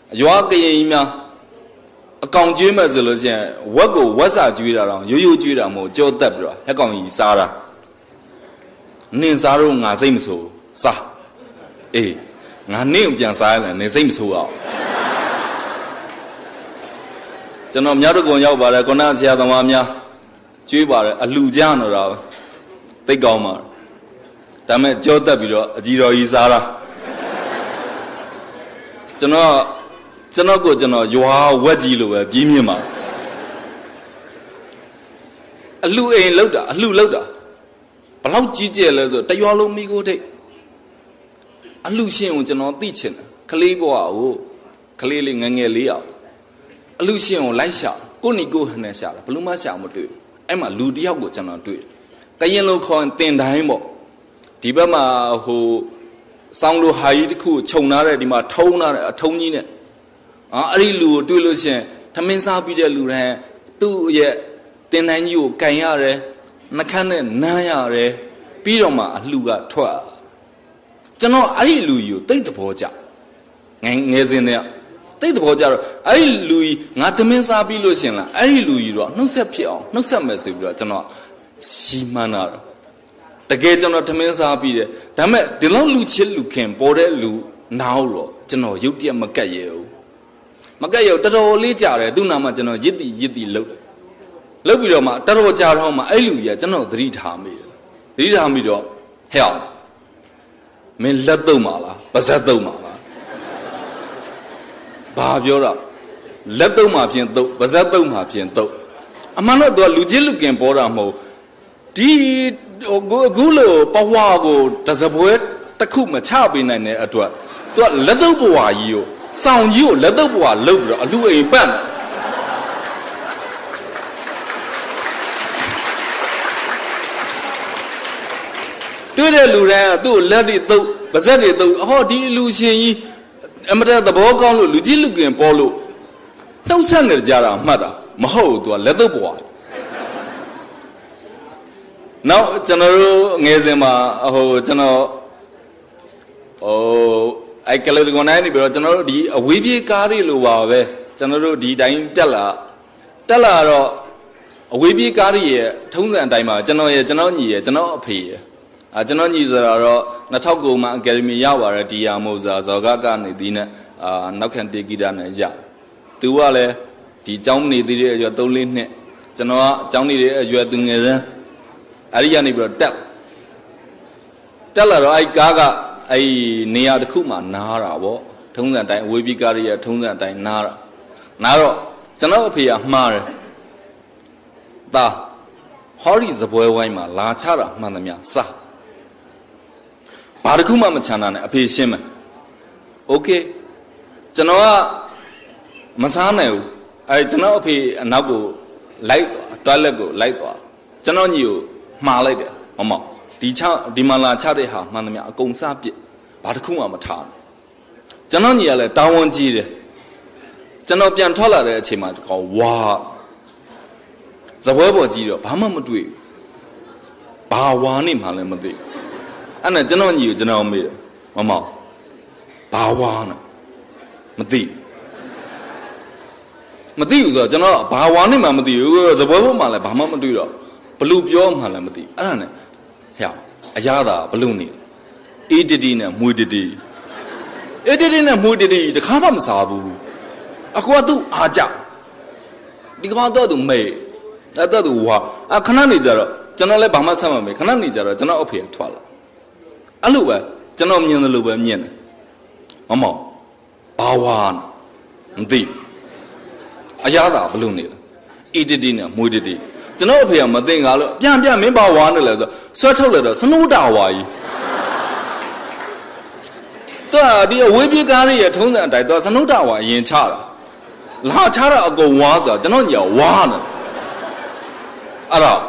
ရွာကရင်များအကောင်ကျွေးမဲ့ဆိုလို့ရှိရင်ဝက်ကိုဝက်စာကျွေးတာတော့ရိုးရိုးကျွေးတာမဟုတ်ကြောတက်ပြီးတော့ဟက်ကောင်ကြီးစားတာနင်စားတော့ငါစိတ်မဆိုးစားအေးငါနင့်ပြန်စားရတယ်နင်စိတ်မဆိုးအောင်ကျွန်တော်မြောက်တကုံရောက်ပါတယ်ခုနဆရာသမားများကျွေးပါတယ်အလှကြတော့တာသိကောင်းပါဒါမဲ့ကြောတက်ပြီးတော့အကြီးတော်ကြီးစားတာကျွန်တော်ရွာဝက်ကြီးလိုပဲပြင်းမြင့်ပါအလှအိမ်လောက်တာအလှလောက်တာဘလောက်ကြီးကျယ်လဲဆိုတရွာလုံးမိကိုထိတ်အလှရှင်ကိုကျွန်တော်သိချင်တယ်ကလေးဘဝကိုကလေးလေးငငယ်လေးအောင်အလှရှင်ကိုလိုက်ရှာကိုနီကိုဟနဲ့ရှာတာဘလို့မှရှာမတွေ့အဲ့မှာလူတယောက်ကိုကျွန်တော်တွေ့ကရင်လိုခေါ်တင်တိုင်းပေါ့ဒီဘက်မှာဟိုစောင်းလိုဟာကြီးတစ်ခုခြုံထားတဲ့ဒီမှာထုံးထားတဲ့အထုံးကြီးနဲ့အဲ့ဒီလူကိုတွေ့လို့ရှင်ထမင်းစားပြီးတဲ့လူတိုင်းသူ့ရဲ့တင်တိုင်းကြီးကိုကန်ရတယ်နှခမ်းနဲ့နမ်းရတယ်ပြီးတော့မှအလှကထွက်ကျွန်တော်အဲ့ဒီလူကြီးကိုတိတ်သဘောကျငယ်စဉ်တည်းတိတ်သဘောကျတော့အဲ့ဒီလူကြီးငါတမင်းစားပြီးလို့ရှင်လားအဲ့ဒီလူကြီးတော့နှုတ်ဆက်ဖြစ်အောင်နှုတ်ဆက်မယ်ဆိုပြီးတော့ကျွန်တော်ရှီမှန်းတာတကယ်ကျွန်တော်ထမင်းစားပြီးတယ်ဒါပေမဲ့ဒီလောက်လူချစ်လူခင်ပေါ်တဲ့လူနောက်တော့ကျွန်တော်ရုပ်တရက်မကတ်ရဲဘူးမကတ်ရတော်တော်လေးကြာတယ်သူ့နာမှာကျွန်တော်ရစ်တီလှုပ်ပြီးတော့မှတော်တော်ကြာတော့မှအဲ့လူကြီးကကျွန်တော်သတိထားမိတော့ဟဲ့မင်းလက်သုံးပါလားပါဇက်သုံးပါလားဘာပြောတာလက်သုံးမှာပြင်သုံးပါဇက်သုံးမှာပြင်သုံးအမှန်တော့သူကလူချင်းလူကင်ပေါ်တာမဟုတ်ဒီအခုလိုပဝါကိုတစပွဲတစ်ခုမချပေးနိုင်တဲ့အတွက်သူကလက်သုံးဘဝကြီးကိုစောင့်ကြီးကိုလက်တော့ဘွားလှုပ်ပြီးတော့အလူအိမ်ပတ်တွေ့တဲ့လူတိုင်းကသူ့ကိုလက်တွေတုပ်ပါဇက်တွေတုပ်ဟောဒီအလူရှင်ကြီးအမတသဘောကောင်းလို့လူကြီးလူကင်ပေါ်လို့နှုတ်ဆက်နေကြတာမှတ်တာမဟုတ်သူကလက်တော့ဘွားနောက်ကျွန်တော်တို့ငယ်စဉ်မှာဟိုကျွန်တော်အဲ့ကလေးကနိုင်နေပြီးတော့ကျွန်တော်တို့ဒီအဝေးပြေးကားတွေလိုပါပဲကျွန်တော်တို့ဒီတိုင်းတက်လာတော့အဝေးပြေးကားတွေရဲ့ထုံးစံအတိုင်းမှာကျွန်တော်ညီရဲ့ကျွန်တော်အဖေရဲ့ကျွန်တော်ညီဆိုတော့2009မှာအကယ်ဒမီရောက်လာတဲ့ဒီယာမိုဇာဇော်ကကနေဒီနဲ့နောက်ခံတေဂီတာနဲ့ရသူကလည်းဒီကျောင်းနေသေးတဲ့အရွယ်3-4နှစ်ကျွန်တော်ကကျောင်းနေတဲ့အရွယ်သူငယ်စမ်းအဲ့ဒီကနေပြီးတော့တက်လာတော့အဲ့ကားကအဲ့နေရာတစ်ခုမှနားတာပေါ့ထုံးစံတိုင်းအဝေးပြေးကားတွေထုံးစံတိုင်းနားတော့ကျွန်တော်အဖေကမှားတယ်ဒါဟောဒီစပွဲဝိုင်းမှာလာချတာမှန်သမျှစားဘာတစ်ခုမှမချမ်းသာနဲ့အဖေရှင်းမယ်โอเคကျွန်တော်ကမစားနိုင်ဘူးအဲကျွန်တော်အဖေအနောက်ကိုလိုက်သွားတွားလက်ကိုလိုက်သွားကျွန်တော်ညီကိုမှားလိုက်တယ်မမောဒီမှာလာချတဲ့ဟာမှန်သမျှအကုန်စားပြစ်ဘာတစ်ခုမှမထားကျွန်တော်ညီကလည်းတောင်းဝန်ကြီးတယ်ကျွန်တော်ပြန်ထွက်လာတဲ့အချိန်မှာကောဝါဇပွဲပေါ်ကြီးတော့ဘာမှမတွေ့ဘာဝါနေမှလည်းမသိအဲ့နဲ့ကျွန်တော်ညီကိုကျွန်တော်မေးတယ်မမောဘာဝါနဲ့မသိဘူးဆိုတော့ကျွန်တော်ဘာဝါနေမှမသိဘူးဇပွဲပေါ်မှာလည်းဘာမှမတွေ့တော့ဘလို့ပြောမှလည်းမသိအဲ့ဒါနဲ့ဟဲ့အရသာဘလို့နေအေးတတီနဲ့မွေတတီနဲ့မွေတတီတခါမှမစားဘူးအကူကသူ့အားကြဒီကောင်တော့သူမေအဲ့တော့သူဝါခဏနေကြတော့ကျွန်တော်လည်းဘာမှဆက်မမေခဏနေကြတော့ကျွန်တော်အဖေကထွက်လာအဲ့လိုပဲကျွန်တော်မြင်တယ်လို့ပဲမြင်တယ်မမောဘာဝါမသိအရသာဘလို့နေလဲအေးတတီနဲ့မွေတတီကျွန်တော်အဖေကမသိငါလို့ပြန်မင်းဘာဝါနေလဲဆိုဆွဲထုတ်လိုက်တော့စနိုးတာဝါကြီးသူကဒီအဝေးပြေးကားတွေရထုံးစံအတိုင်းသူကစနိုးတာဝါအရင်ချတာလာချတာအကုန်ဝါဆိုကျွန်တော်ညီကဝါနေအဲ့တော့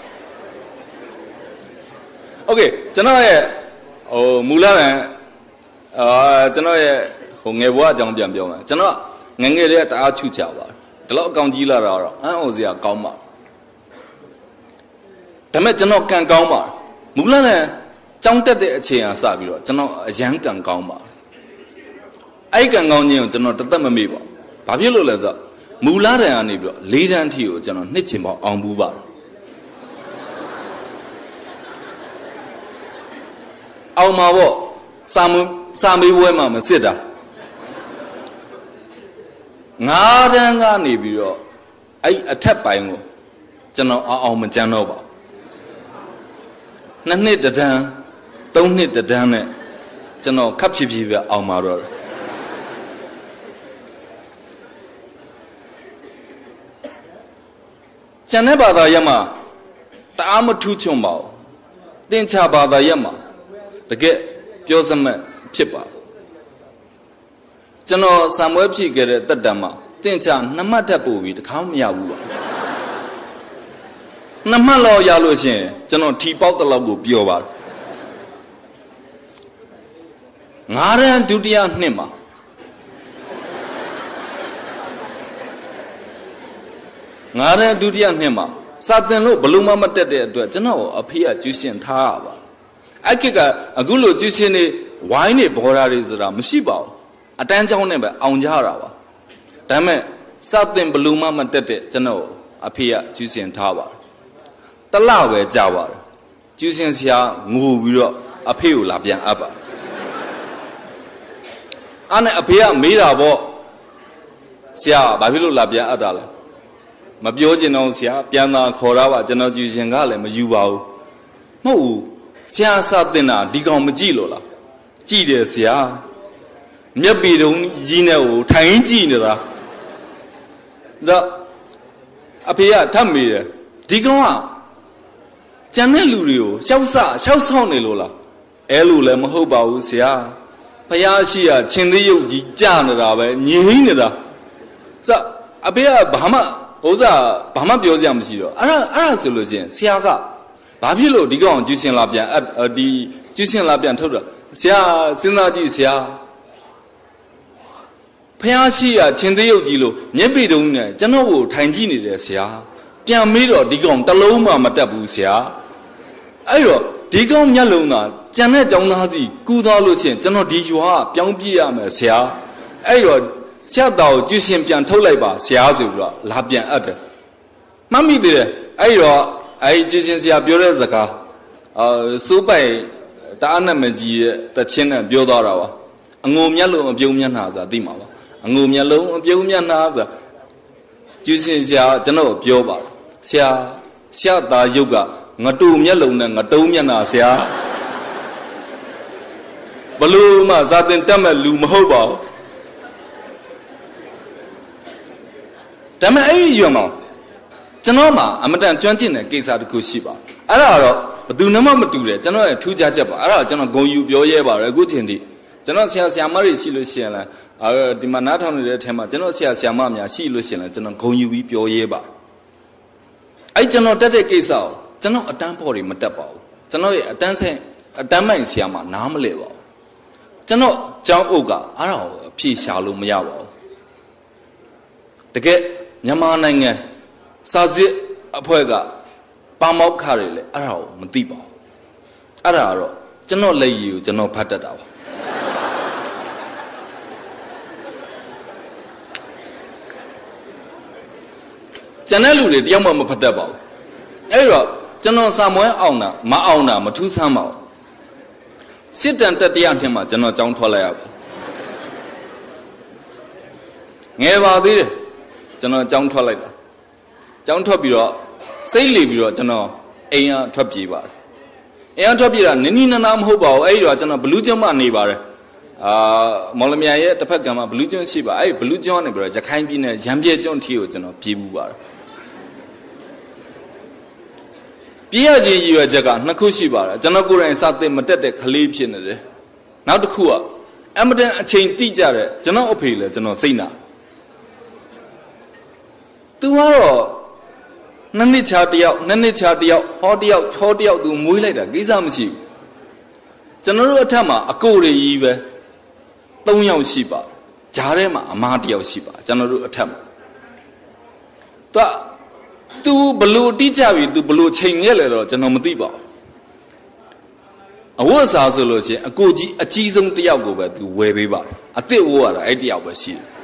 โอเคကျွန်တော်ရဲ့ဟိုမူလကကျွန်တော်ရဲ့ဟိုငယ်ဘဝအကြောင်းပြန်ပြောမယ်ကျွန်တော်ငငယ်လေးတအားချူချပါတယ်ဒီလောက်အကောင်ကြီးလာတော့အံ့ဩစရာကောင်းပါဒါမဲ့ကျွန်တော်ကံကောင်းပါမူလနဲ့ကြောင်းတက်တဲ့အချိန်အားစပြီးတော့ကျွန်တော်အရန်ကံကောင်းပါအ ai càng ngon nhiều cho nó tất tất mà mì bảo bà biết luôn là gì mù lá này anh ấy bảo lấy ra thì cho nó nít chỉ bảo ông bù bảo ông mà bảo sao mấy vui mà xịt à ngã đang ngã này bị rồi ai thép bài ngô cho nó ông mình chẳng nó bảo nãy nít đã đan đông nít đã đan này cho nó khắp chi phí về ông mà rồi chẳng này bà ta mà ta mà thu chung bảo tiền cha bà ta mà để cái biểu gì mà phép bảo cho nó sao mới phí cái đấy tất đam mà tiền cha nắm mắt thép bùi thì không nhiều bùa nắm mắt lo ya lo xin cho nó thi bảo tất là bùi biểu bảo ngã ra đu đi ăn nè mà ngã ra đu đi ăn nè mà sát tên lúc balloon mà mất đấy rồi cho nó ở phía chú xin tha bảo ai cái cái lúc chú xin này vài này bỏ ra đi rồi mà xí bảo à đang trong này bảo ông cha ra bảoแต่မဲ့sát tên balloon mà mất đấy cho nó ở phía chú xin tha bảo tất là về cha bảo chú xin xia ngủ bị rồi ở phía là biển áp bảo anh ấy phía mấy là bộ xia bà phía là biển áp đó mà biểu diễn nó xia biển là khó ra và cho nó chú xin cả lại mà yêu vào mẫu xia sát tên là đi con mà chỉ rồi chỉ để xia nhất bị đúng gì nào thành gì nữa đó à phía thằng mình đi con à chẳng lẽ lười rồi sao sao này rồi elu là mà hậu bảo xia phải à xia trên đây yêu gì cha nữa vậy nhỉ nữa đó à phía bà mà biểu diễn gì đó à rồi liền xia cả bà phía rồi đi con chú xin làm biển đi chú xin làm biển thôi rồi xia xin ra đi xia phải à xia trên đây yêu gì rồi nhất bị đúng này chẳng nó vô thành gì này xia biển mấy rồi đi con ta lâu mà ta bù xia ấy rồi đi con nhà lâu nè chẳng lẽ trong đó gì cú thao luôn xin chẳng nó đi hoa biển bia mà xia ấy rồi xia đầu chú xin biển thôi lại bà xia rồi là biển ở đây mà mi đấy ấy rồi ấy chú xin xia biểu ra gì cả số bảy ta anh em gì ta xin là biểu đó rồi ngô nhà lâu mà biểu nhà nào ra đi mà ngô nhà lâu mà biểu nhà nào ra chú xin xia chẳng nó biểu bà xia ta yêu cả ngã tu nhà lâu này ngã tu nhà nào xia balloon mà ra tên tâm là lù mà hậu bảoแต่မဲ့အဲ့ဒီရွံမှာကျွန်တော်မှာအမတန်ကျွမ်းကျင်တဲ့ကိစ္စတစ်ခုရှိပါအဲ့ဒါတော့ဘယ်သူမှမတူတယ်ကျွန်တော်ရဲ့ထူးခြားချက်ပါအဲ့ဒါကျွန်တော်ဂုဏ်ယူပြောရဲပါတယ်အခုချိန်ထိကျွန်တော်ဆရာမတွေရှိလို့ရှိရင်လည်းဒီမှာနားထောင်နေတဲ့အထက်မှာကျွန်တော်ဆရာမများရှိလို့ရှိရင်လည်းကျွန်တော်ဂုဏ်ယူပြီးပြောရဲပါအဲ့ကျွန်တော်တက်တဲ့ကိစ္စကိုကျွန်တော်အတန်းပေါ်တွေမတက်ပါဘူးကျွန်တော်ရဲ့အတန်းမိုင်ဆရာမနားမလဲပါဘူးကျွန်တော်ကျောင်းအုပ်ကအဲ့ဒါကိုအဖြေရှာလို့မရပါဘူးတကယ်မြန်မာနိုင်ငံစာစစ်အဖွဲ့ကပါမောက်ခတွေလေအဲ့ဒါကိုမသိပါဘူးအဲ့ဒါကတော့ကျွန်တော်လက်ရည်ကိုကျွန်တော်ဖတ်တတ်တာပါကျန်တဲ့လူတွေတယောက်မှမဖတ်တတ်ပါဘူးအဲ့တော့ကျွန်တော်စာမွဲအောင်တာမအောင်တာမထူးဆန်းပါဘူးစစ်တမ်းတက်တရားထင်မှာကျွန်တော်ကြောင်းထွက်လိုက်ရပါငယ်ပါသေးတယ်ကျွန်တော်ကြောင်းထွက်လိုက်တာကြောင်းထွက်ပြီးတော့စိတ်လီပြီးတော့ကျွန်တော်အိမ်ကထွက်ပြေးပါတယ်အိမ်ကထွက်ပြေးတာနင်းနီးနားမဟုတ်ပါဘူးအဲ့ဒီတော့ကျွန်တော်ဘလူးကျွန်းမှာနေပါတယ်မော်လမြိုင်ရဲ့တစ်ဖက်ကမှာဘလူးကျွန်းရှိပါအဲ့ဘလူးကျွန်းကနေပြီးတော့ရခိုင်ပြည်နယ်ရံပြဲကျွန်းထီကိုကျွန်တော်ပြေးမှုပါတယ်ပြေးရခြင်းရည်ရွယ်ချက်ကနှစ်ခုရှိပါတယ်ကျွန်တော်ကိုယ်တိုင်စသစ်မတက်တဲ့ကလေးဖြစ်နေတယ်နောက်တစ်ခုကအမတန်အချိန်တိကျတဲ့ကျွန်တော်အဖေလည်းကျွန်တော်စိတ်နာသူကတော့နှစ်ခြားတယောက်ဟောတယောက်ချောတယောက်သူမွေးလိုက်တာကိစ္စမရှိဘူးကျွန်တော်တို့အထက်မှာအကိုတွေကြီးပဲ3ယောက်ရှိပါဂျားထဲမှာအမားတယောက်ရှိပါကျွန်တော်တို့အထက်မှာသူဘလို့တိကျပြီသူဘလို့ချိန်ခဲ့လဲတော့ကျွန်တော်မသိပါဘူးဝတ်စားဆိုလို့ရှိရင်အကိုကြီးအကြီးဆုံးတယောက်ကိုပဲသူဝယ်ပေးပါတယ်အစ်စ်ဝတ်ရတာအဲ့တယောက်ပဲရှိတယ်